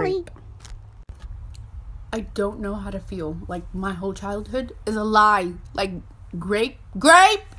grape. I don't know how to feel. Like, my whole childhood is a lie. Like, grape.